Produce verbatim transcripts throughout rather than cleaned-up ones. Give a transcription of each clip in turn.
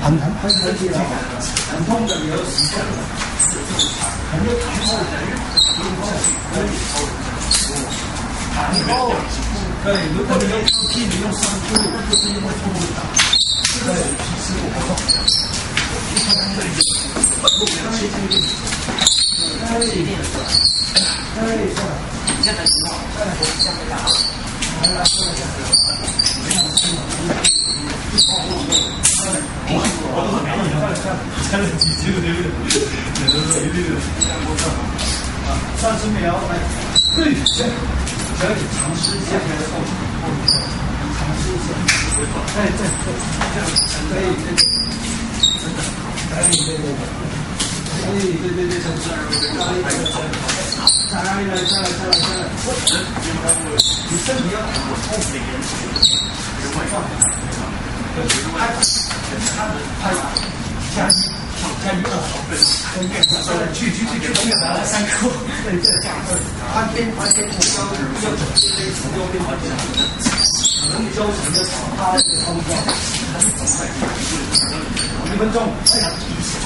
很很很很很很痛的有时间，很有弹性的，然后对，如果你用抽屉，你用三步，就是因为痛不打，对，其实我不痛，一看看这里，不给它切切切，哎，哎，你现在情况，再来，下面打，来来，过来，没有吃嘛，我都是没有，再来几斤的，对不对？有的时候一定的，啊，三十秒，来，对，行。可以尝试一下，尝试一下，哎，对对，这样可以，对对，真的，可以，对对对，可以，对对对，再来，再来，再来，再来，再来，你身体要我痛每个人人会放，对，拍，拍，加一。加一二，去去去给东北拿了三颗，对对，他边他边目标要走这类目标边环境，能教成的他的方法，一分钟，哎呀，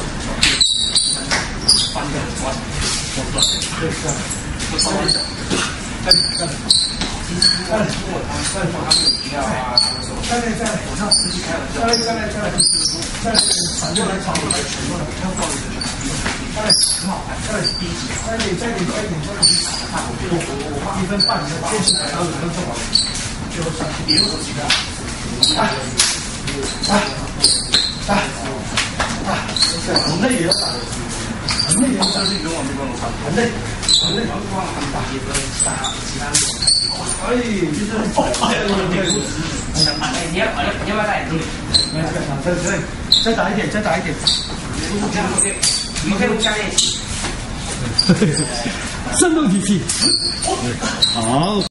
翻掉抓，对是，我稍微一下，再再再来，如果他再说他没有饮料啊，再来再来，我上司机开玩笑，再来再来再来。再来，反过来炒过来，取过来，看不好意思，再来很好，再来第一集，再点再点再点再点，我我我一分半的坚持来到五分钟好了，就上别用手机了，来来来来，很累也要打，很累也要打，很累很累很累，打一分打其他的，哎，就是哎呀，哎，你要你要不要戴眼镜？没有，再再再打一点，再打一点。你们可以录下练习。深度提气。好。